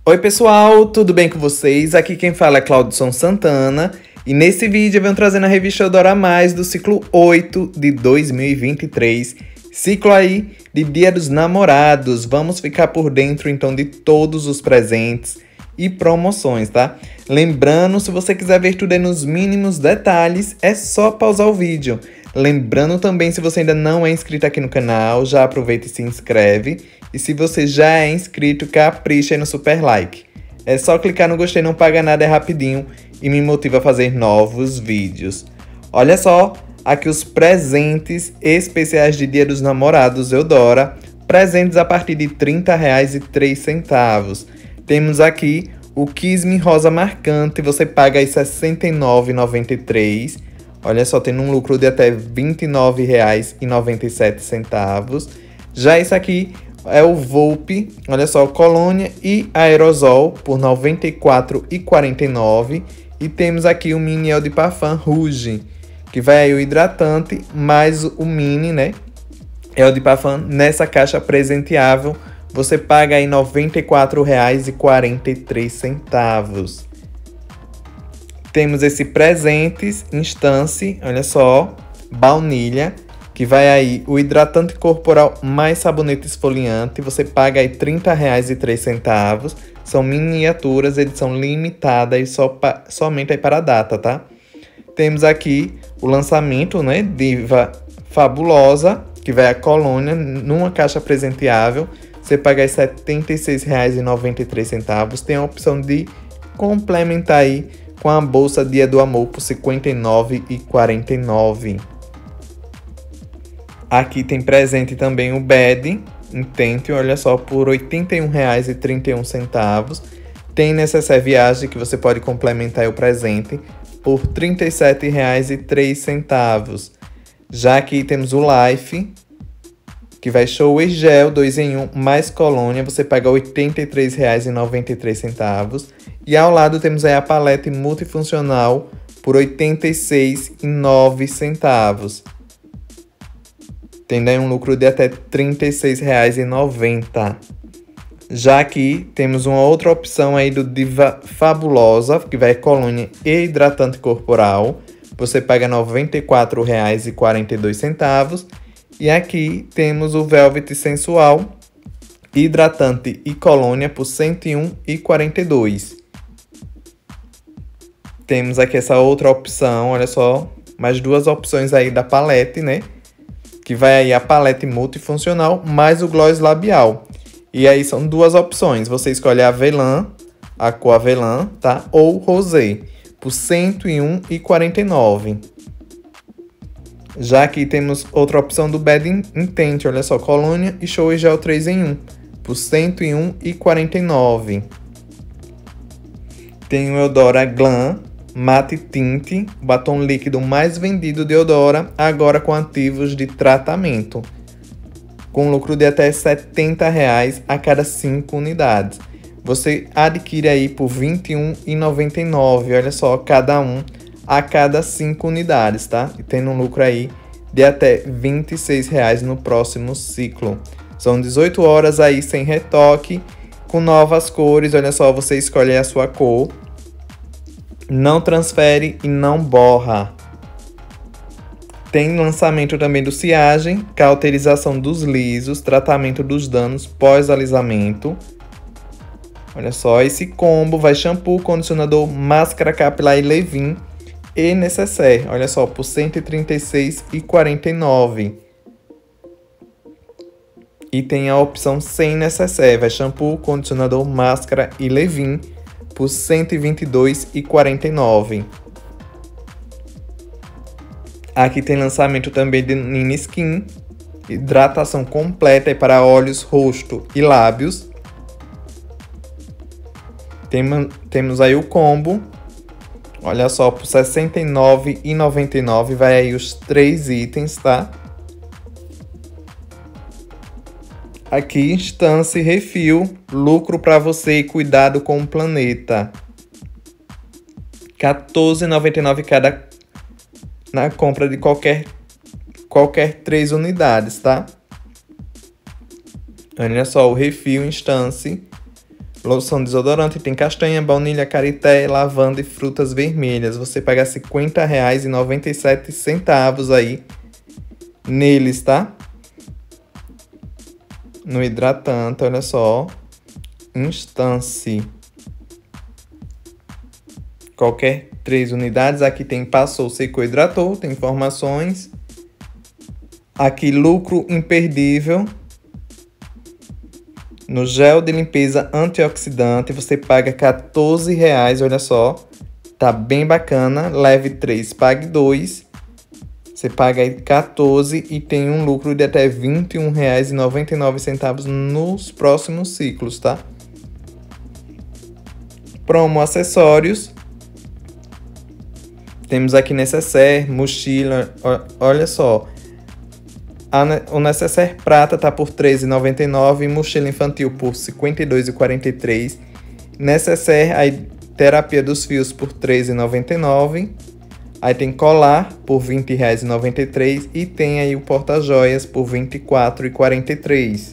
Oi pessoal, tudo bem com vocês? Aqui quem fala é Claudson Santana e nesse vídeo eu venho trazendo a revista Eudora Mais do ciclo 8 de 2023, ciclo aí de Dia dos Namorados. Vamos ficar por dentro então de todos os presentes e promoções, tá? Lembrando, se você quiser ver tudo aí nos mínimos detalhes, é só pausar o vídeo. Lembrando também, se você ainda não é inscrito aqui no canal, já aproveita e se inscreve. E se você já é inscrito, capricha aí no super like. É só clicar no gostei, não paga nada, é rapidinho e me motiva a fazer novos vídeos. Olha só, aqui os presentes especiais de Dia dos Namorados Eudora. Presentes a partir de R$ 30,03. Temos aqui o Kiss Me Rosa Marcante, você paga aí R$ 69,93. Olha só, tendo um lucro de até R$ 29,97. Já esse aqui é o Volpe, olha só, colônia e aerosol por R$ 94,49. E temos aqui o mini Eau de Parfum Rouge, que vai aí o hidratante mais o mini, né? Eau de Parfum nessa caixa presenteável. Você paga aí R$ 94,43. Temos esse presentes Instance, olha só, baunilha, que vai aí o hidratante corporal mais sabonete esfoliante. Você paga aí R$ 30,03. São miniaturas, edição limitada e somente aí para a data, tá? Temos aqui o lançamento, né, Diva Fabulosa, que vai a colônia numa caixa presenteável. Você paga aí R$ 76,93. Tem a opção de complementar aí com a bolsa Dia do Amor por R$ 59,49. Aqui tem presente também o Bed Intente, olha só, por R$ 81,31. Tem necessaire viagem que você pode complementar o presente por R$ 37,03. Já aqui temos o Life, que vai show e gel 2 em 1 mais colônia, você paga R$ 83,93. E ao lado temos aí a palete multifuncional por R$ 86,09. Tendo aí um lucro de até R$ 36,90. Já aqui temos uma outra opção aí do Diva Fabulosa, que vai colônia e hidratante corporal. Você paga R$ 94,42. E aqui temos o Velvet Sensual, hidratante e colônia por R$ 101,42. Temos aqui essa outra opção, olha só, mais duas opções aí da palete, né? Que vai aí a palete multifuncional mais o gloss labial. E aí são duas opções, você escolhe a avelã, a cor avelã, tá? Ou rosé, por R$ 101,49. Já aqui temos outra opção do Bed Intente, olha só, colônia e show e gel 3 em 1, por R$ 101,49. Tem o Eudora Glam Matte Tint, batom líquido mais vendido de Eudora, agora com ativos de tratamento, com lucro de até R$ 70 a cada 5 unidades. Você adquire aí por R$ 21,99, olha só, cada um a cada 5 unidades, tá? E tendo um lucro aí de até R$ 26,00 no próximo ciclo. São 18 horas aí sem retoque, com novas cores, olha só, você escolhe a sua cor. Não transfere e não borra. Tem lançamento também do Ciagem, cauterização dos lisos, tratamento dos danos pós-alisamento. Olha só, esse combo vai shampoo, condicionador, máscara capilar e leave-in e necessaire. Olha só, por R$ 136,49. E tem a opção sem necessaire, vai shampoo, condicionador, máscara e leave-in por R$ 122,49. Aqui tem lançamento também de Nini Skin, hidratação completa para olhos, rosto e lábios. Temos aí o combo, olha só, por R$ 69,99, vai aí os 3 itens, tá? Aqui, Instance Refil, lucro para você e cuidado com o planeta. R$ 14,99 cada na compra de qualquer 3 unidades, tá? Olha só, o Refil Instance, Loção desodorante tem castanha, baunilha, carité, lavanda e frutas vermelhas. Você paga R$ 50,97 aí neles, tá? No hidratante, olha só. Instance. Qualquer 3 unidades. Aqui tem passou, secou, hidratou. Tem informações. Aqui lucro imperdível. No gel de limpeza antioxidante, você paga R$ 14,00, olha só. Tá bem bacana. Leve 3, pague 2. Você paga aí 14 e tem um lucro de até R$ 21,99 nos próximos ciclos, tá? Promo acessórios. Temos aqui necessaire, mochila, olha só. O necessaire prata tá por R$ 13,99, mochila infantil por R$ 52,43. Necessaire, aí, terapia dos fios por R$ 13,99. Aí tem colar por R$ 20,93 e tem aí o porta-joias por R$ 24,43.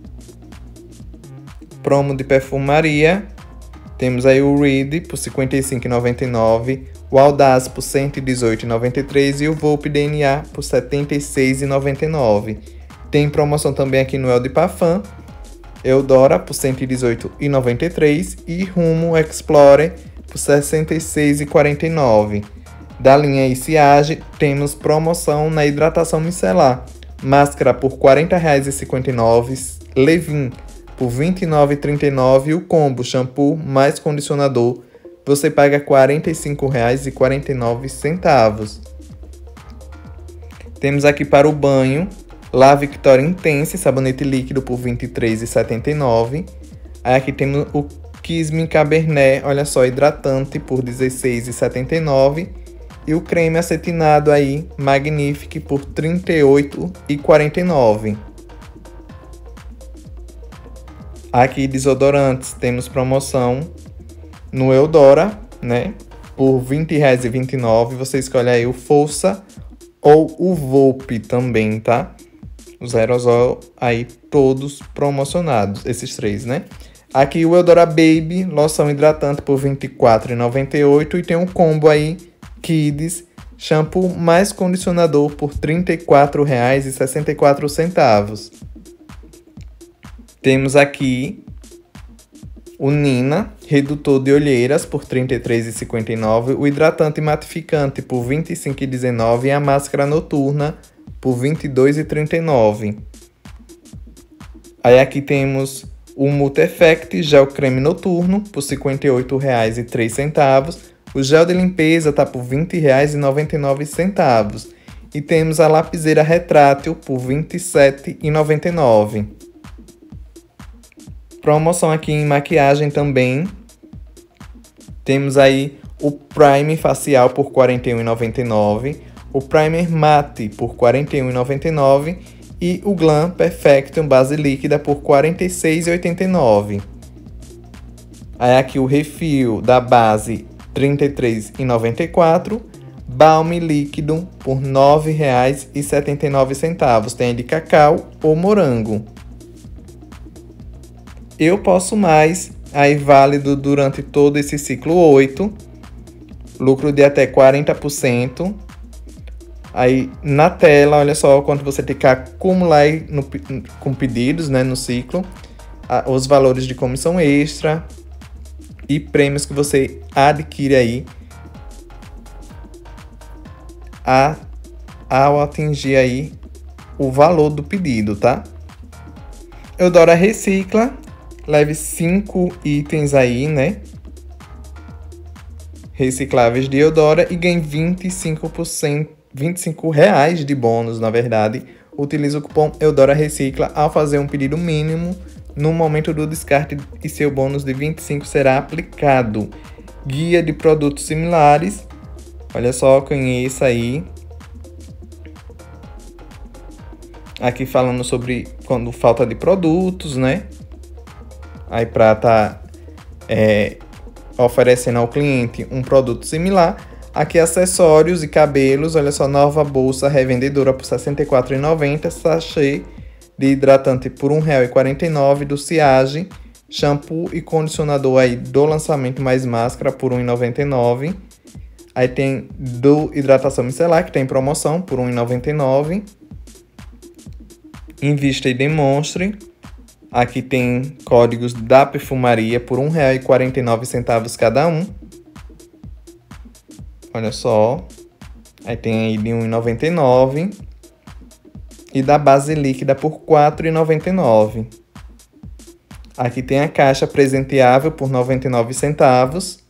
Promo de perfumaria. Temos aí o Reed por R$ 55,99. O Audaz por R$ 118,93 e o Volpe DNA por R$ 76,99. Tem promoção também aqui no El de Parfum, Eudora por R$ 118,93 e Rumo Explorer por R$ 66,49. Da linha Iciage, temos promoção na hidratação micelar. Máscara por R$ 40,59, Levin por R$ 29,39 e o combo shampoo mais condicionador você paga R$ 45,49. Temos aqui para o banho, La Victoria Intense, sabonete líquido por R$ 23,79. Aí aqui temos o Kiss Me Cabernet, olha só, hidratante por R$ 16,79. E o creme acetinado aí, Magnifique, por R$ 38,49. Aqui desodorantes, temos promoção no Eudora, né? Por R$ 20,29. Você escolhe aí o Força ou o Volpe também, tá? Os aerosol aí todos promocionados, esses 3, né? Aqui o Eudora Baby, loção hidratante por R$ 24,98 e tem um combo aí, Kids, shampoo mais condicionador por R$ 34,64. Temos aqui o Nina, redutor de olheiras por R$ 33,59, o hidratante matificante por R$ 25,19 e a máscara noturna por R$ 22,39. Aí aqui temos o Multi Effect gel creme noturno por R$ 58,03. O gel de limpeza tá por R$ 20,99. E temos a lapiseira retrátil por R$ 27,99. Promoção aqui em maquiagem também. Temos aí o Prime facial por R$ 41,99. O Primer Matte por R$ 41,99. E o Glam Perfection base líquida por R$ 46,89. Aí aqui o refil da base R$ 33,94. Balme líquido por R$ 9,79. Tem de cacau ou morango. Eu Posso Mais, aí válido durante todo esse ciclo 8. Lucro de até 40%. Aí na tela, olha só quanto você tem que acumular aí com pedidos, né, no ciclo. Os valores de comissão extra e prêmios que você adquire aí ao atingir aí o valor do pedido, tá? Eudora Recicla, leve 5 itens aí, né? Recicláveis de Eudora e ganhe 25%, R$25 de bônus, na verdade. Utilize o cupom Eudora Recicla ao fazer um pedido mínimo no momento do descarte e seu bônus de 25 será aplicado. Guia de produtos similares. Olha só, conheça aí. Aqui falando sobre quando falta de produtos, né? Aí para tá oferecendo ao cliente um produto similar. Aqui acessórios e cabelos, olha só, nova bolsa revendedora por R$ 64,90, sachê de hidratante por R$ 1,49 do Ciage, Shampoo e condicionador aí do lançamento mais máscara por R$ 1,99. Aí tem do hidratação micelar, que tem promoção por R$ 1,99. Invista e demonstre. Aqui tem códigos da perfumaria por R$ 1,49 cada um. Olha só. Aí tem aí de R$ 1,99. E da base líquida por R$ 4,99. Aqui tem a caixa presenteável por 99 centavos.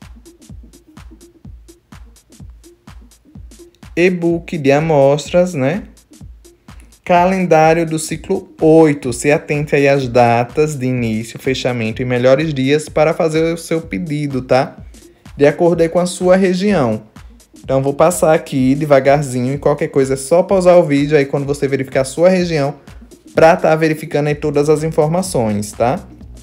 E-book de amostras, né? Calendário do ciclo 8. Se atente aí às datas de início, fechamento e melhores dias para fazer o seu pedido, tá? De acordo aí com a sua região. Então, vou passar aqui devagarzinho e qualquer coisa é só pausar o vídeo aí quando você verificar a sua região para estar verificando aí todas as informações, tá?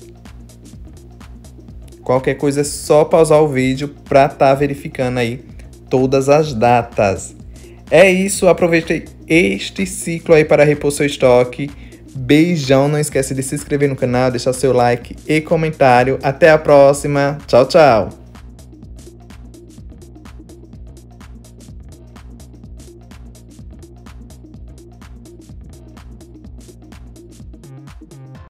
Qualquer coisa é só pausar o vídeo para estar verificando aí todas as datas. É isso, aproveite este ciclo aí para repor seu estoque. Beijão, não esquece de se inscrever no canal, deixar seu like e comentário. Até a próxima. Tchau, tchau.